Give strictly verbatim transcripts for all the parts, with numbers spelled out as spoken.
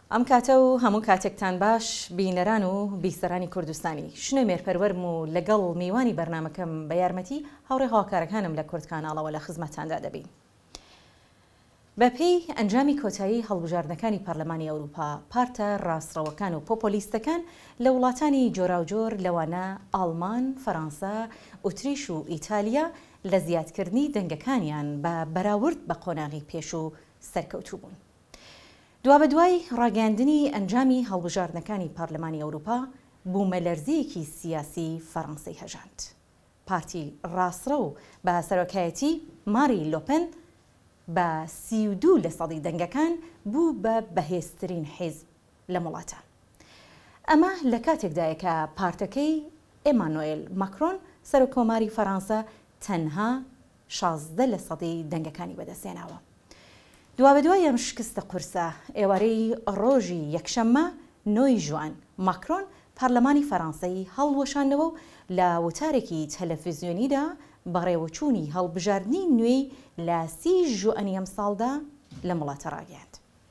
ئەم کاتە و هەموو کاتێکتان باش بینەران و بیسەرانی کوردستانی شنوێ مێرپەروەرم و لەگەڵ میوانی بەرنامەکەم بە یارمەتی هاوڕێ هاوکارەکانم لە کورد کاناڵەوە لە خزمەتتاندا دەبین. بەپێی ئەنجامی کۆتایی هەڵبژاردنەکانی پەرلەمانی ئەوروپا، پارتە ڕاستڕەوەکان و پۆپۆلیستەکان لە وڵاتانی جۆراوجۆر لەوانە ئاڵمان، فەڕەنسا، ئوتریش و ئیتالیا لە زیادکردنی دەنگەکانیان بە بەراورد بە قۆناغی پێش و سەرکەوتوو بوون. دوا بە دوای ڕاگەاندنی ئەنجامی هەڵبژاردنەکانی پەرلەمانی ئەوروپا، بوومەلەرزەیەکی سیاسی فەڕەنسای هەژاند. پارتی ڕاستڕە و بە سەرۆکایەتی ماری لۆپن بە سی و دوو لە سەدی دەنگەکان بوو بە بەهێزترین حیزب لە وڵاتە. ئەمە لە کاتێکدایە کە پارتەکەی ئێمانوئێل ماکرۆن سەرۆکۆماری فەڕەنسا تەنها شازدە لە سەدی دەنگەکانی بەدەستێناوە. دوا بە دوای ئەم شکستە قورسە، ئێوارەی ڕۆژی یەکشەممە نۆی ژوان، ماکرۆن پەرلەمانی فەڕەنسایی هەڵوەشاندەوە و لە وتارێکی تەلەڤیزیۆنیدا بەڕێوەچوونی هەڵبژاردننی نوێی لە سی ژوئەنی ئەم ساڵدا لە وڵاتە ڕاگەاند.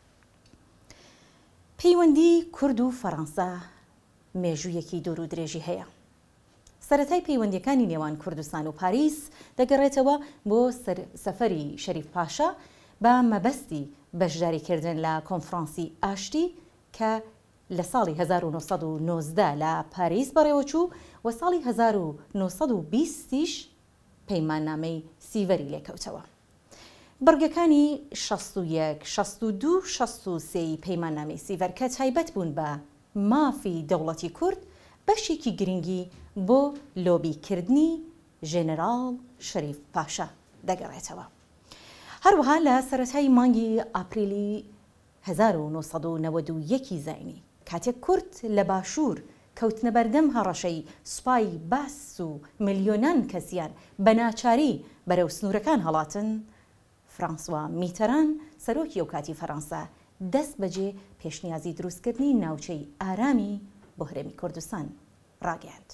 پەیوەندی کورد و فەڕەنسا مێژوویەکی دوور و درێژی هەیە. سەرەتای پەیوەندیەکانی نێوان کوردستان و پاریس دەگەڕێتەوە بۆ سەفەری شەریف پاشا بە مەبەستی بەشداریکردن لە کۆنفرانسی ئاشتی کە لە ساڵی هەزار و نۆ سەد و نۆزدە لە پاریس بەڕێوەچوو و ساڵی هەزار و نۆ سەد و بیستیش پەیماننامەی سیڤەری لێکەوتەوە. بەرگەکانی شەست و یەک، شەست و دوو، شەست و سێی پەیماننامەی سیڤەر کە تایبەت بوون بە مافی دەوڵەتی کورد بەشێکی گرنگی بۆ لۆبیکردنی ژێنەرال شەریف پاشا دەگەڕێتەوە. هەروەها لە سەرەتای مانگی ئاپریلی هەزار و نۆ سەد و نەوەد و یەکی زاینی کاتێک کورد لە باشوور کەوتنە بەردەم هەڕەشەی سوپای باس و ملیۆنان کەسیان بە ناچاری بەرەو سنوورەکان هەڵاتن، فرانسوا میتەران سەرۆکی ئەو کاتی فەڕەنسا دەست بەجێ پێشنیازی دروستکردنی ناوچەی ئارامی بۆ هەرێمی کوردستان ڕاگەاند.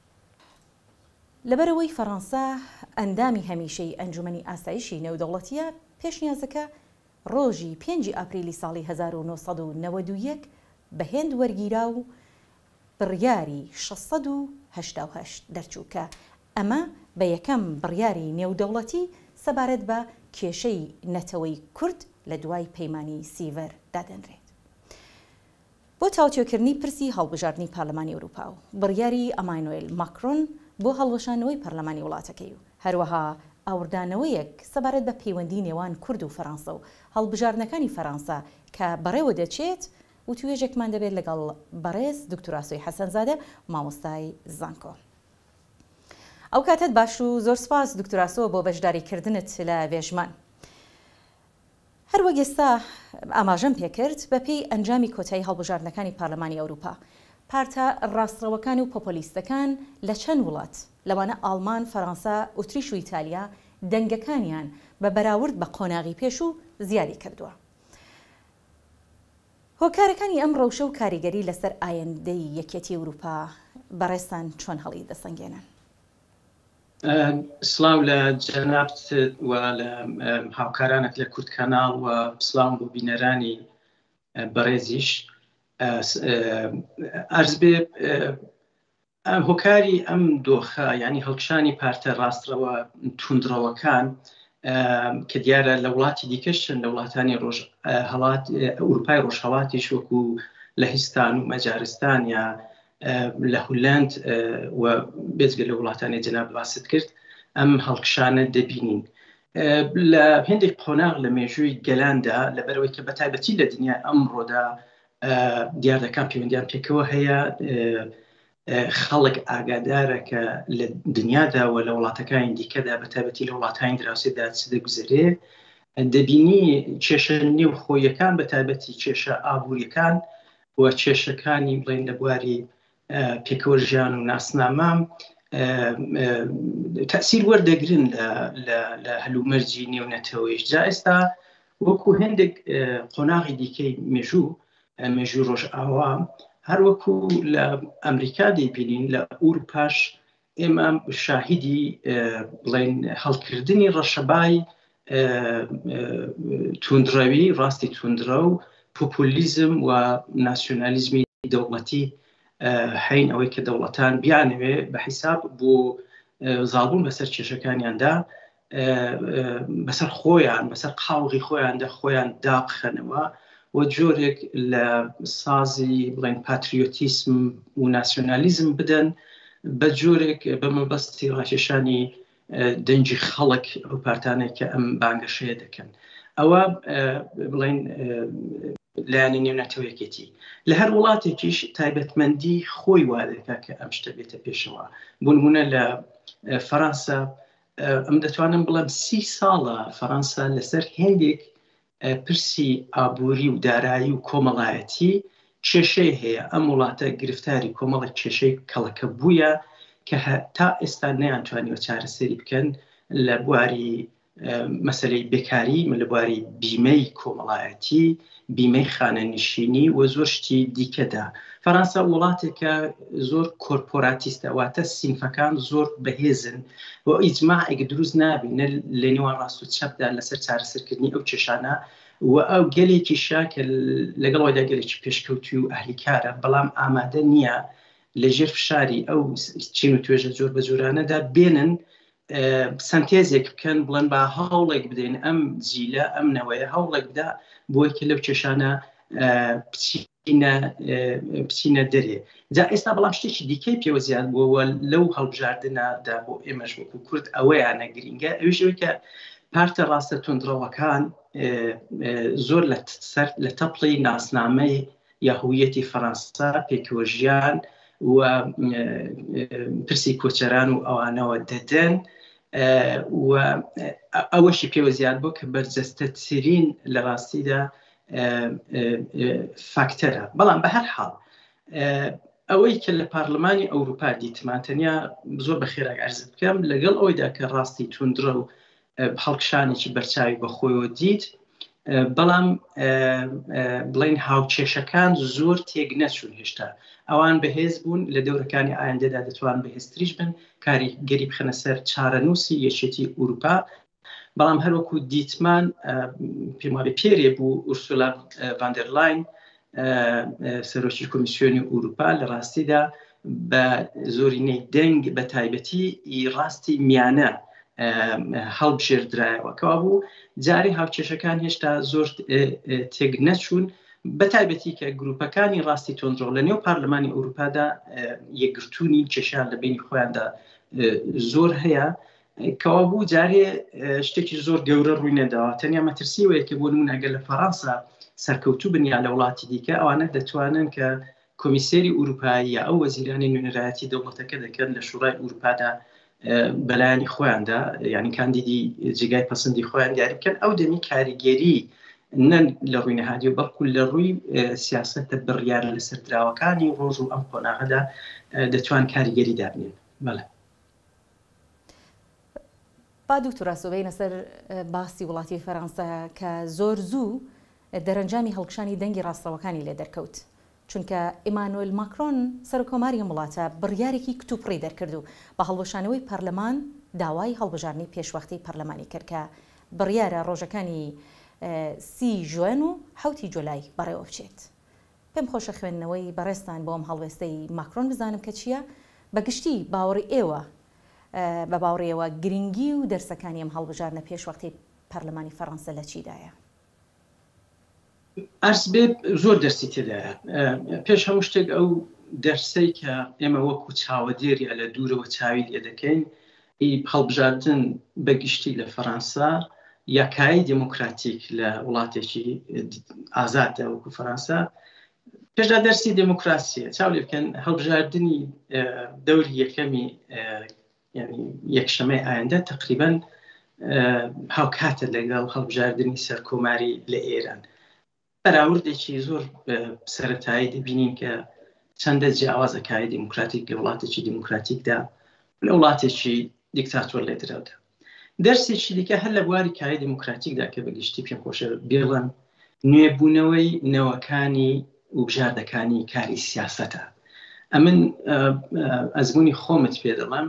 لەبەرەوەی فەڕەنسا ئەندامی هەمیشەی ئەنجومەنی ئاسایشی نێودەوڵەتیە، پێشنیازەکە ڕۆژی پێنجی ئاپریلی ساڵی هەزار و نۆ سەد و نەوەد و یەک بە هێند وەرگیرا و بڕیاری شەش سەد و هەشتا و هەشت دەرچوو کە ئەمە بە یەکەم بڕیاری نێودەوڵەتی سەبارەت بە کێشەی نەتەوەی کورد لە دوای پەیمانی سیڤەر دادەنرێت. بۆ تاوتێکردنی پرسی هەڵبژاردننی پارلەمانی ئەوروپا و بڕیاری ئەمانوئێل ماکرۆن بۆ هەڵوەشانەوەی پەرلەمانی وڵاتەکەی و هەروەها ئاوردانەوەیەک سەبارەت بە پەیوەندی نێوان کورد و فەڕەنسا و هەڵبژاردنەکانی فەڕەنسا کە بەڕێوە دەچێت و توێژێکمان دەبێت لەگەڵ بەڕێز دکتۆر ئاسۆی حەسەنزادە مامۆستای زانکۆ. ئەو کاتت باش و زۆر سپاس دکتۆر ئاسۆ بۆ بەشداریکردنت لە وێژمان. هەروەک ئێستا ئاماژەم پێکرد بەپێی ئەنجامی کۆتایی هەڵبژاردنەکانی پارلەمانی ئەوروپا، پارتە ڕاستڕەوەکان و پۆپۆلیستەکان لە چەند وڵات لەوانە ئاڵمان، فەڕەنسا، ئوتریش و ئیتالیا دەنگەکانیان بە بەراورد بە قۆناغی پێش و زیادی کردووە. هۆکارەکانی ئەم ڕەوشە و کاریگەری لەسەر ئایندەی یەکێتی ئەوروپا بەڕێستان چۆن هەڵی دەسەنگێنن؟ سلااو لە جەنابت و لە هاوکارانت لە کورد کاناڵ و سلااو بۆ بینەرانی بەڕێزیش. ئەرز بێ هۆکاری ئەم دۆخە یعنی هەڵکشانی پارتە ڕاستڕەوە توندڕەوەکان کە دیارە لە وڵاتی دیکەشن لە وڵاتانی ڕۆژهەڵات ئەوروپای ڕۆژهەڵاتیش وەکو لە هیستان و مەجارستان یا لە هولەند و بێجگە لە وڵاتانی جەناب باست کرد ئەم هەڵکشانە دەبینین. لە هێندێک قۆناغ لە مێژووی گەلاندا لەبەرەوەی کە بەتایبەتی لە دنیا ئەمڕۆدا دیار دەکان پەیوەندیان پێکەوە هەیە، خەڵک ئاگادارە کە لە دنیادا و لە وڵاتەکانی دیکەدا بەتایبەتی لە وڵاتانی دراوسێدا چ دەگوزارێ، دەبینی کێشە نێو خۆیەکان بەتایبەتی کێشە ئابوووریەکان و کێشەکانی بڵێن لە بواری پێکەوە ژیان و ناسنامە تەسیر وەردەگرن لە هەلومەرجی نێونەتەوەیش. جا ئێستا وەکو هێندێک قۆناغی دیکەی مێژوو مێژوو ڕۆژئاوا هەروەکو لە ئەمریکا دەیبینین لە ئوروپاش ئێمە شاهیدی بڵێن هەڵکردنی ڕەشەبای توندڕەوی ڕاستی توندرە و پۆپولیزم و ناسیۆنالیزمی دەوڵەتی حین ئەوەی کە دەوڵەتان بیانەوێ بە حیساب بۆ زاڵبوون بەسەر کێشەکانیاندا بەسەر خۆیان بەسەر قاوغی خۆیاندا خۆیان دابخەنەوە و جۆرێک لە سازی بڵێن پاتریۆتیسم و ناسیۆنالیزم بدەن بە جۆرێک بە مەبەستی ڕاکێشانی دەنجی خەڵک ئەو پارتانێک کە ئەم بانگەشەیە دەکەن. ئەوە بڵێن لایەنە نێونەتەوەیەکێتی لە هەر وڵاتێکیش تایبەتمەندی خۆی وا دەکات کە ئەم شتە بێتە پێشەوە. بۆ نمونە لە فەرەنسا ئەم دەتوانم بڵێم سی ساڵە فەرەنسا لەسەر هێندێک پرسی ئابووری و دارایی و کۆمەڵایەتی کێشەی هەیە. ئەم وڵاتە گرفتاری کۆمەڵێک کێشەی کەڵەکە بووە کە تا ئێستا نەیانتوانیوە چارەسەری بکەن لە بواری مەسەلەی بێکاری، لە بواری بیمەی کۆمەڵایەتی، بیمەی خانەنشینی و زۆر شتی دیکەدا. فەرەنسا وڵاتێکە زۆر کۆرپۆراتیستە، واتە سینفەکان زۆر بەهێزن و ئیجماعێک دروست نابینە لە نێوان ڕاست و چەپدا لەسەر چارەسەرکردنی ئەو کێشانە و ئەو گەلێکی شاکە لەگەڵ وەدا گەلێکی پێشکەوتی و ئەهلیکارە، بەڵام ئامادە نییە لەژێر فشاری ئەو چین و توێژە زۆر بە جۆرانەدا بێنن سنتێزێک بکەن بڵێن با هەوڵێک بدەین ئەم جیلە ئەم نەوەیە هەوڵێک بدا بۆی کە لەو کێشانە بچینە دەرێ. جا ئێستا بەڵام شتێکی دیکەی پێوە زیاد بووە لەو هەڵبژاردنەدا بۆ ئێمەش وەکو کورد ئەوەیانە گرینگە، ئەویشەوەی کە پارتە ڕاستە تونندڕەوەکان زۆر لە تەپڵی ناسنامەی یاهویەتی فەرەنسا پێکوەژیان و پرسی کۆچەران و ئەوانەوە دەدەن و ئەوەشی پێوە زیاد بوو کە بەرجەستەترین لە ڕاستیدا فاکتەرە. بەڵام بە هەر حاڵ ئەوەی کە لە پارلەمانی ئەوروپا دیتمان تەنیا زۆر بە خێرا عەرز بکەم لەگەڵ ئەوەیدا کە ڕاستی توندرە و هەڵکشانێکی بەرچاوی بەخۆیەوە دیت، بەڵام بڵین هاوکێشەکان زۆر تێک نەچوون هێشتا. ئەوان بەهێز بوون لە دەورەکانی ئایندەدا دەتوان بەهێزتریش بن کاریگەری بخەنە سەر چارەنووسی یەکێتی ئوروپا. بەڵام هەروەکو دیتمان پێم وابێ پێرێ بوو ئورسولا ڤاندەرلاین سەرۆکی کۆمیسیۆنی ئوروپا لە ڕاستیدا بە زۆرینەی دەنگ بە تایبەتی ڕاستی میانە هەڵبژێردرایەوە کەوا بوو جارێ هاوکێشەکان هێشتا زۆر تێک نەچوون، بە تایبەتی کە گروپەکانی ڕاستی تۆندڕۆ لە نێو پارلەمانی ئوروپادا یەکگرتوونی کێشیان لە بینی خۆیاندا زۆر هەیە کەوا بوو جارێ شتێکی زۆر گەورە ڕووی نەداوە. تەنیا مەترسیوەیە کە بۆ نمونە ئەگەر لە فەرەنسا سەرکەوتوو بنیا لە وڵاتی دیکە ئەوانە دەتوانن کە کۆمیسێری ئوروپایی یا ئەو وەزیرانی نوێنەرایەتی دەوڵەتەکە دەکەن لە شوڕای ئوروپادا بەلایانی خۆیاندا یعنی کاندیدی جێگای پەسەندی خۆیان دیاری بکەن. ئەو دەمی کاریگەری نە لە ڕووی نەهادی و بەڵکو لە ڕووی سیاسەتە بڕیار لەسەر دراوەکانی ڕۆژ و ئەم قۆناغەدا دەتوان کاریگەری دابنێن. بەڵێ با دوکتۆرا سۆبەینە سەر باسی وڵاتی فەرەنسا کە زۆر زوو دەرەنجامی هەڵکشانی دەنگی ڕاستەوەکانی لێ دەرکەوت، چونکە ئیمانوئێل ماکرۆن سەرۆکۆماری وڵاتە بڕیارێکی کتوپڕی دەرکرد و بە هەڵوەشانەوەی پەرلەمان داوای هەڵبژاردنی پێشوەختی پەرلەمانی کرد کە بڕیارە ڕۆژەکانی سی ژوئن و حوتی جۆلای بەڕێوە بچێت. پێم خۆشە خوێندنەوەی بەڕێستان بۆم هەڵوێستەی ماکرۆن بزانم کە چییە، بەگشتی باوەڕی ئێوە بە باوەڕێەوە گرنگی و دەرسەکانی ئەم هەڵبژاردنە پێشوەختی پەرلەمانی فەرەنسا لە چیدایە؟ ئەرز بێ زۆر دەرسی تێدایە. پێش هەموو شتێک ئەو دەرسەی کە ئێمە وەکو چاوەدێریە لە دوورەوە چاوی لێ دەکەین هەڵبژاردن بەگشتی لە فەرەنسا یاکایی دموکراتیک لە وڵاتێکی ئازادە وەکو فەرەنسا پێشدا دەرسی دموکراسیە چاو لێ بکەن. هەڵبژاردننی دەوری یەکەمی یەکشەمەی ئایندە تقریباً هاوکاتە لەگەڵ هەڵبژاردننی سەرکۆماری لە ئێران. بەراوردێکی زۆر سەرەتایی دەبینین کە چەندە جیاوازەکاری دموکراتیک لە وڵاتێکی دموکراتیکدا لە وڵاتێکی دیکتاتۆر لێ دراودا. دەرسێکی دیکە هەر لە بواری کاری دموکراتیکدا کە بەگشتی پێم خۆشە بێڵم نوێبوونەوەی نەوەکانی و بژاردەکانی کاری سیاسەتە. ئەمن ئەزمموی خۆمت پێ دەڵم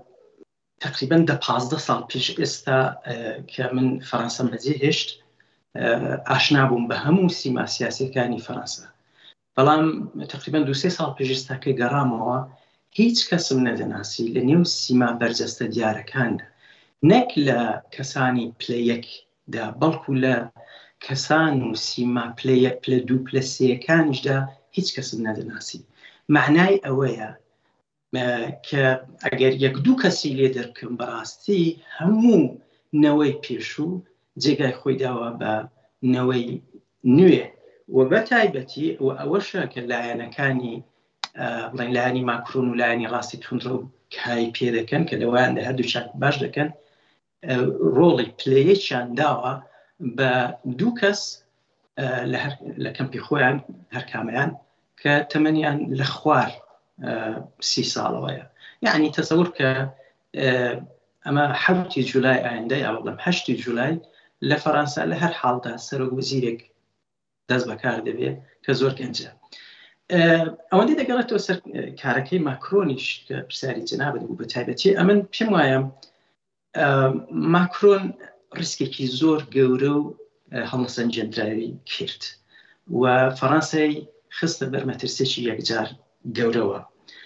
تقریباً دە پازدە ساڵ پێش ئێستا کە من فەرەنسەم بەجێ هێشت ئاشنا بووم بە هەموو سیما سیاسیەکانی فەڕەنسا. بەڵام تقریبا دو سێ ساڵ پێشتر تاکە گەڕامەوە هیچ کەسم نەدەناسی لە نێو سیما بەرجەستە دیارەکاندا، نەک لە کەسانی پلە یەکدا بەڵکو لە کەسان و سیما پلە دوو پلە سێیەکانیشدا هیچ کەسم نەدەناسی. معنای ئەوەیە کە ئەگەر یەک دوو کەسی لێ دەرکەم بەڕاستی هەموو نەوەی پێشوو جێگای خۆی داوە بە نەوەی نوێ و بە تایبەتی و ئەوەشە کە لایەنەکانی بڵێن لایەنی ماکرۆن و لایەنی ڕاستی توندڕە و کای پێ دەکەن کە لەواندا هەردووچان باش دەکەن، ڕۆڵی پلەیەکیان داوە بە دوو کەس لە کەمپی خۆیان هەرکامیان کە تەمەنیان لە خوار سی ساڵەوەیە. یعنی تەسەور کە ئەمە حەوتی جولای ئایندە یا بڵێم هەشتی جولای لە فەڕەنسا لە هەر حاڵدا سەرۆک وەزیرێک دەست بەکار دەبێت کە زۆر گەنجە. ئەوەندەی دەگەڕێتەوە سەر کارەکەی ماکرۆنیش کە پرسیاری جەنابەت بوو بە تایبەتی، ئەمن پێم وایە ماکرۆن ڕیسکێکی زۆر گەورە و هەڵمەسەنجێنراوی کرد و فەڕەنسای خستە بەر مەترسێکی یەکجار گەورەوە.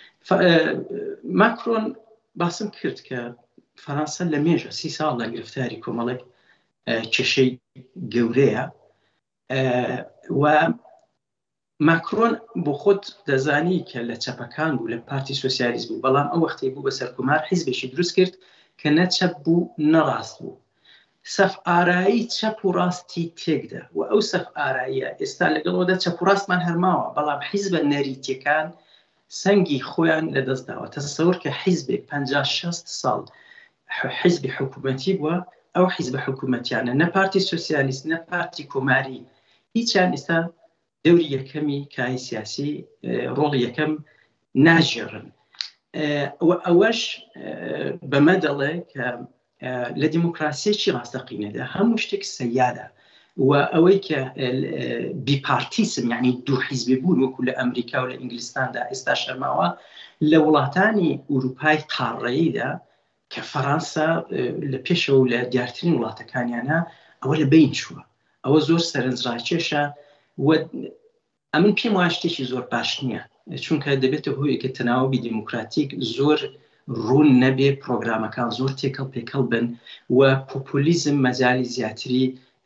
ماکرۆن باسم کرد کە فەڕەنسا لە مێژە سی ساڵ لە گرفتاری کۆمەڵێک کێشەی گەورەیە و ماکرۆن بۆ خۆت دەزانی کە لە چەپەکان بوو، لە پارتی سۆسیالیست بوو، بەڵام ئەو وەختی بوو بە سەرکومار حیزبێکی دروست کرد کە نە چەپ بوو نەڕاست بوو، سەف ئارایی چەپ و ڕاستی تێکدا و ئەو سەف ئاراییە ئێستا لەگەڵەوەدا چەپ و ڕاستمان هەرماوە، بەڵام حیزبە نەریتیەکان سەنگی خۆیان لەدەستداوە. تەسەوور کە حیزبێک پەنجا شەست ساڵ حیزبی حکوومەتی بووە، ئەو حیزبە حکوومەتیانە نە پارتی سۆسیالیست نە پارتی کۆماری هیچیان ئێستا دەوری یەکەمی کای سیاسی ڕۆڵی یەکەم ناژێڕن. ئەوەش بەمە دەڵێ کە لە دیموکراسیەکی ڕاستەقینەدا هەموو شتێک سەیادە و ئەوەی کە بیپارتیسم یعنی دوو حیزبی بوون وەکو لە ئەمریکا و لە ئینگلیستاندا ئێستا شەرماوە، لە وڵاتانی ئوروپای قاڕەییدا کە فەڕەنسا لە پێشەوە و لە دیارترین وڵاتەکانیانە ئەوە لە بین چووە. ئەوە زۆر سەرنجڕاکێشە و ئەمن پێم وایە شتێکی زۆر باش نییە، چونکە دەبێتە هۆیە کە تەناوبی دیموکراتیک زۆر ڕوون نەبێ، پرۆگرامەکان زۆر تێکەڵ پێکەڵ بن و پۆپولیزم مەجای زیاتری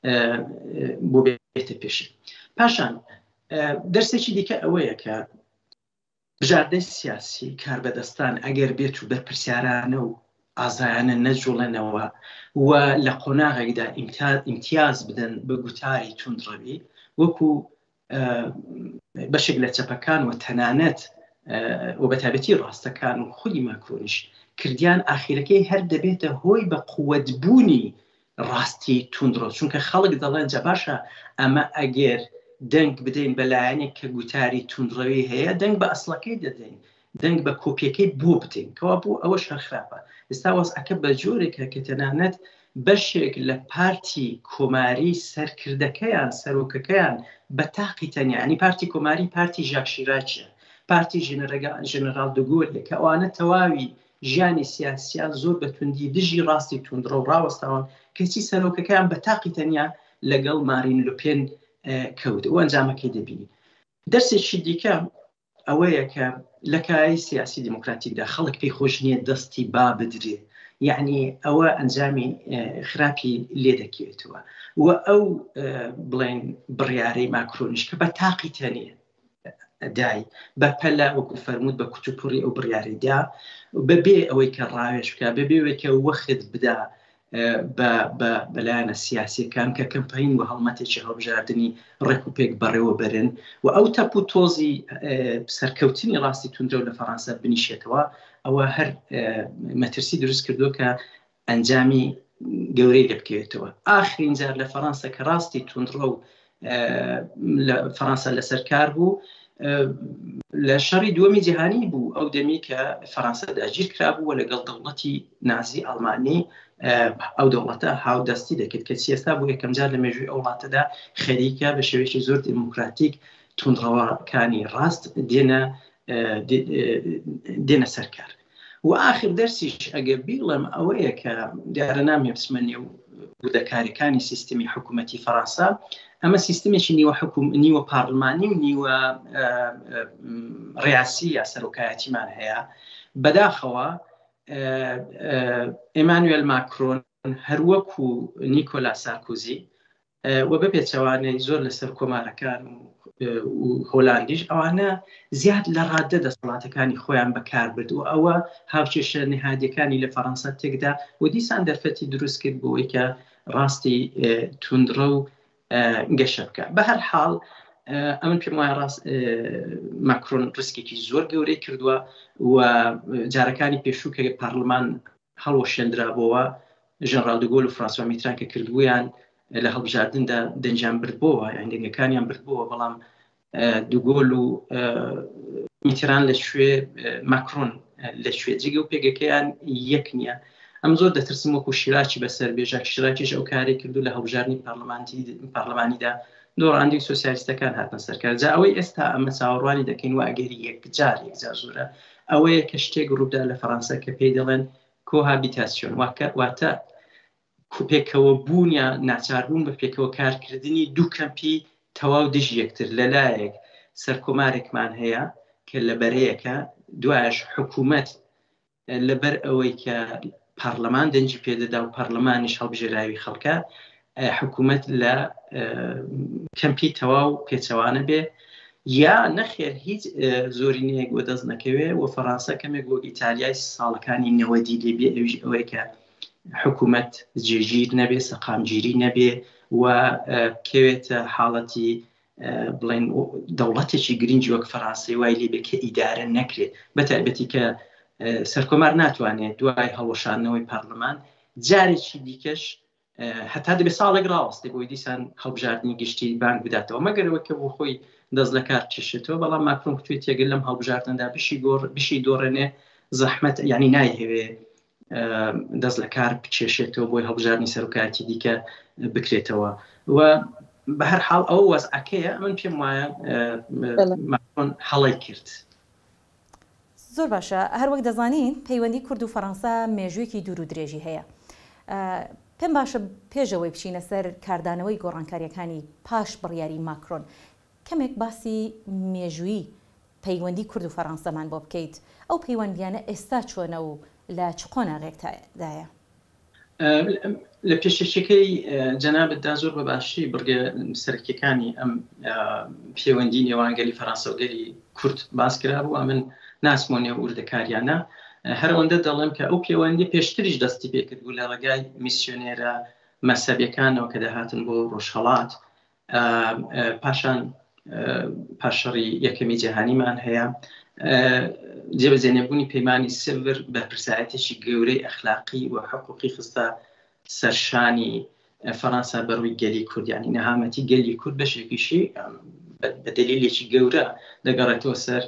بۆ بێتە پێش. پاشان دەرسێکی دیکە ئەوەیە کە بژاردەی سیاسی کاربەدەستان ئەگەر بێت و بەرپرسیارانە و ئازایانە نەجوڵێنەوە و لە قۆناغێکدا ئیمتیاز بدەن بە گوتاری توندڕەوی وەکو بەشێک لە چەپەکان و تەنانەت و بەتابەتی ڕاستەکان و خودی ماکرۆنیش کردیان ئاخیرەکەی هەر دەبێتە هۆی بە قووەتبوونی ڕاستی توندڕۆ، چونکە خەڵک دەڵێن جە باشە ئەمە ئەگەر دەنگ بدەین بە لایەنێک کە گوتاری توندڕەوی هەیە دەنگ بە ئەسڵەکەی دەدەین، دەنگ بە کۆپیەکەی بۆ بدەین، کەوا بوو ئەوە شەرخراپە. ئێستا وەزعەکە بە جۆرێکە کە تەنانەت بەشێک لە پارتی کۆماری سەرکردەکەیان سەرۆکەکەیان بە تاقی تەنیا، ینی پارتی کۆماری پارتی ژاک شیراکیە، پارتی ژێنەرال دۆگۆلێ کە ئەوانە تەواوی ژیانی سیاسیان زۆر بە توندی دژی ڕاستی توندڕە و ڕاوەستاون کەچی سەرۆکەکەیان بە تاقی تەنیا لەگەڵ مارین لوپێن کەوت و ئەنجامەکەی دەبینی. دەرسێکی دیکە ئەوەیە کە لە کای سیاسی دیموکراتیکدا خەڵک پێی خۆش نییە دەستی با بدرێ، یعنی ئەوە ئەنجامی خراپی لێ دەکەوێتەوە و ئەو بڵێن بڕیارەی ماکرۆنیش کە بە تاقی تەنێ دای بە پەلا وەکو فەرموود بە کوتوپڕی ئەو بڕیارەیدا بەبێ ئەوەی کە ڕاوێش بکە، بەبێەوەی کە وەخت بدا بەلایەنە سیاسیەکان کە کەمپین و هەڵمەتێکی هەڵبژاردننی ڕێک و پێک بەڕێوە بەرن و ئەو تەپ و تۆزی سەرکەوتنی ڕاستی توندرە لە فەڕەنسا بنیشێتەوە، ئەوە هەر مەترسی دروست کردو کە ئەنجامی گەورەی لێ بکەوێتەوە. ئاخرین جار لە فەڕەنسا کە ڕاستی توندرە و لە فەڕەنسا لەسەر کار بوو لە شەڕی دووەمی جیهانی بوو، ئەو دەمی کە فەڕەنسا داگیر کرابوو و لەگەڵ دەوڵەتی نازی ئەڵمانی ئەو دەوڵەتە هاودەستی دەکرد کە سیاستا بوو یەکەم جار لە مێژووی ئەو وڵاتەدا خەریکە بە شێوەیەکی زۆر دیموکراتیک توندڕەوەکانی ڕاست دێنە دێنە سەرکار. و ئاخر دەرسیش ئەگە بیڵم ئەوەیە کە دیارە نامێ بسمەنێ و بودەکاریەکانی سیستمی حکوومەتی فەڕەنسا ئەمە سیستمێکی نیوە حکوم نیوە پارلمانی و نیوە ڕیاسی یا سەرۆکایەتیمان هەیە. بەداخەوە ئێمانوێل ماکرۆن هەروەکو نیکۆلا سارکۆزی و بە پێچەوانەی زۆر لەسەر کۆمارەکان و هۆلاندیش ئەوانە زیاد لە ڕادە دەسەڵاتەکانی خۆیان بەکاربرد و ئەوە هاوچێشە نەهادیەکانی لە فەڕەنسا تێکدا و دیسان دەرفەتی دروست کرد بۆەوەی کە ڕاستی توندڕە و گەشە بکە. بە هەر حاڵ ئەمن پێم وایە ڕاست ماکرۆن ڕسکێکی زۆر گەورەی کردووە و جارەکانی پێشوو کە پارلمان هەڵوەشێنرابەوە ژەنڕال دۆگۆل و فرانسوا میتران کە کردبوویان لە هەڵبژاردندا دەنجام بردبەوە یان دەنگەکانیان بردبەوە، بەڵام دوگۆل و میتران لە شوێ ماکرۆن لە شوێ جێگە و پێگەکەیان یەک نییە. ئەم زۆر دەترسم وەکو شیراکی بەسەر بێژە شیراکیش ئەو کارێک کردو لە هەڵبژاردننی پارلەمانیدا دۆڕاندی سۆسیالیستەکان هاتنە سەرکار. جا ئەوەی ئێستا ئەمە چاوەڕوانی دەکەین و ئەگەری یەکجار یەکجار زۆرە ئەوەیە کە شتێک ڕوودا لە فەڕەنسا کە پێی دەڵێن کۆهابیتاسیۆن، واتە پێکەوە بوونیە ناچاربوون بە پێکەوە کارکردنی دوو کەمپی تەواو دژ یەکتر لەلایەک سەرکۆمارێکمان هەیە کە لە بەرەیەکە، دوایش حکوومەت لەبەر ئەوەی کە پارلەمان دەنجی پێدەدا و پارلەمانیش هەڵبژێراوی خەڵکە، حکوومەت لە کەمپی تەواو پێچەوانە بێ یا نەخێر هیچ زۆرینەیەک بۆ دەست نەکەوێ و فەڕەنسا کەمێک بۆ ئیتالیای ساڵەکانی نەوەدی لێبێ ئەویش ئەوەیە کە حکوومەت جێگیر نەبێ، سەقامگیری نەبێ و کەوێتە حاڵەتی بڵێن دەوڵەتێکی گرنگی وەک فەڕەنسای وای لێبێ کە ئیدارە نەکرێت، بەتایبەتی کە سەرکۆمار ناتوانێت دوای هەڵوەشاندنەوەی پارلەمان جارێکی دیکەش هەتا دەبێ ساڵێک ڕاوەستێ بۆی دیسان هەڵبژاردننی گشتی بانگ بداتەوە، مەگەرەوە کە بۆ خۆی دەست لە کار چێشێتەوە. بەڵام ماکرۆن توی تێگەل لەم هەڵبژاردندا بشی دۆڕێنێ زەحمەت ینی نایهەوێ دەست لە کار بچێشێتەوە بۆی هەڵبژاردننی سەرۆکایەتی دیکە بکرێتەوە. و بە هەر حاڵ ئەو وەزعەکەیە من پێم وایە ماکرۆن هەڵی کرد. زۆر باشە. هەروەک دەزانین پەیوەندی کورد و فەڕەنسا مێژوویەکی دوور و درێژی هەیە. پێم باشە پێشەوەی بچینە سەر کاردانەوەی گۆڕانکاریەکانی پاش بڕیاری ماکرۆن کەمێک باسی مێژووی پەیوەندی کورد و فەڕەنسەمان بۆ بکەیت. ئەو پەیوەندیانە ئێستا چۆنە و لە چ قۆناغێکدایە؟ لە پێشەکەی جەنابەتدا زۆر بە باشی بڕگە سەرکیەکانی ئەم پەیوەندی نێوانگەلی فەڕەنسا و گەلی کورد باس کرابوو. من ناسمۆنێ وردەکاریانە هەرەوەندە دەڵێم کە ئەو پەیوەندی پێشتریش دەستی پێکرد بوو لە ڕێگای میسیۆنێرە مەسەبیەکانەوە کە دەهاتن بۆ ڕۆژهەڵات، پاشان پاشەڕی یەکەمی جیهانیمان هەیە، جێبەجێنێبوونی پەیمانی سڤر بە پرسایەتێکی گەورەی ئەخلاقی و حقوقی خستە سەرشانی فەڕەنسا بەڕووی گەلی کورد، یانی نەهامەتی گەلی کورد بەشێکیشی بە دلیلێکی گەورە دەگەڕێتەوە سەر